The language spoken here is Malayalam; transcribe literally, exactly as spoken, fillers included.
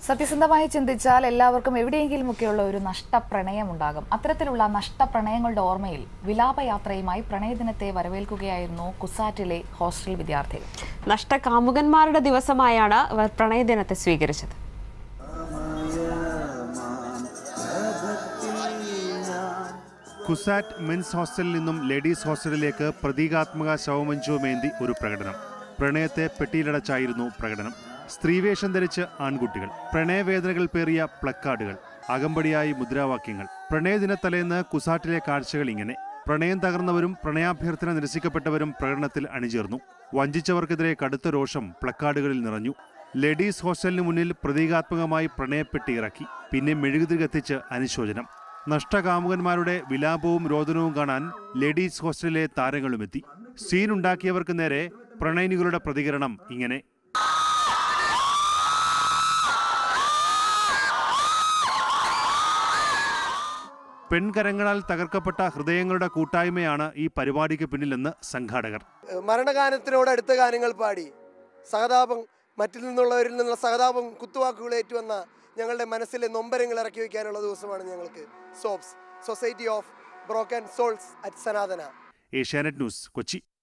സത്യസന്ധമായി ചിന്തിച്ചാൽ എല്ലാവർക്കും എവിടെയെങ്കിലുമൊക്കെയുള്ള ഒരു നഷ്ടപ്രണയമുണ്ടാകും. അത്തരത്തിലുള്ള നഷ്ടപ്രണയങ്ങളുടെ ഓർമ്മയിൽ വിലാപയാത്രയുമായി പ്രണയദിനത്തെ വരവേൽക്കുകയായിരുന്നു കുസാറ്റിലെ ഹോസ്റ്റൽ വിദ്യാർത്ഥികൾ. നഷ്ടകാമുകന്മാരുടെ ദിവസമായാണ് അവർ പ്രണയദിനത്തെ സ്വീകരിച്ചത്. കുസാറ്റ് മെൻസ് ഹോസ്റ്റലിൽ നിന്നും ലേഡീസ് ഹോസ്റ്റലിലേക്ക് പ്രതീകാത്മക ശവമഞ്ചവുമേന്തി ഒരു പ്രകടനം. പ്രണയത്തെ പെട്ടിയിലടച്ചായിരുന്നു പ്രകടനം. സ്ത്രീവേഷം ധരിച്ച് ആൺകുട്ടികൾ, പ്രണയവേദനകൾ പേറിയ പ്ലക്കാർഡുകൾ, അകമ്പടിയായി മുദ്രാവാക്യങ്ങൾ. പ്രണയദിനത്തലേന്ന് കുസാറ്റിലെ കാഴ്ചകൾ ഇങ്ങനെ. പ്രണയം തകർന്നവരും പ്രണയാഭ്യർത്ഥന നിരസിക്കപ്പെട്ടവരും പ്രകടനത്തിൽ അണിചേർന്നു. വഞ്ചിച്ചവർക്കെതിരെ കടുത്ത രോഷം പ്ലക്കാർഡുകളിൽ നിറഞ്ഞു. ലേഡീസ് ഹോസ്റ്റലിന് മുന്നിൽ പ്രതീകാത്മകമായി പ്രണയപ്പെട്ടി ഇറക്കി. പിന്നെ മെഴുകുതിരി കത്തിച്ച് അനുശോചനം. നഷ്ടകാമുകന്മാരുടെ വിലാപവും രോദനവും കാണാൻ ലേഡീസ് ഹോസ്റ്റലിലെ താരങ്ങളുമെത്തി. സീനുണ്ടാക്കിയവർക്ക് നേരെ പ്രണയിനികളുടെ പ്രതികരണം ഇങ്ങനെ. പെൺകരങ്ങളാൽ തകർക്കപ്പെട്ട ഹൃദയങ്ങളുടെ കൂട്ടായ്മയാണ് ഈ പരിപാടിക്ക് പിന്നിലെന്ന് സംഘാടകർ. മരണഗാനത്തിനോട് അടുത്ത ഗാനങ്ങൾ പാടി സഹതാപം, മറ്റിൽ നിന്നുള്ളവരിൽ നിന്നുള്ള സഹതാപം കുത്തുവാക്കുകൾ ഏറ്റുവന്ന ഞങ്ങളുടെ മനസ്സിലെ നൊമ്പരങ്ങൾ ഇറക്കി വയ്ക്കാനുള്ള ദിവസമാണ് ഞങ്ങൾക്ക്. SOBS, society of broken souls at Sanatana. Asianet news, Kochi.